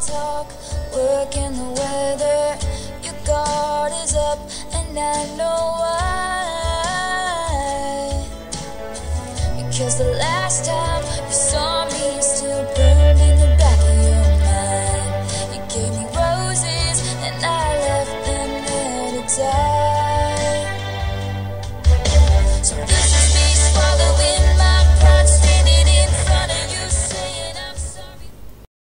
talk, working the weather. Your guard is up, and I know why. Because the last time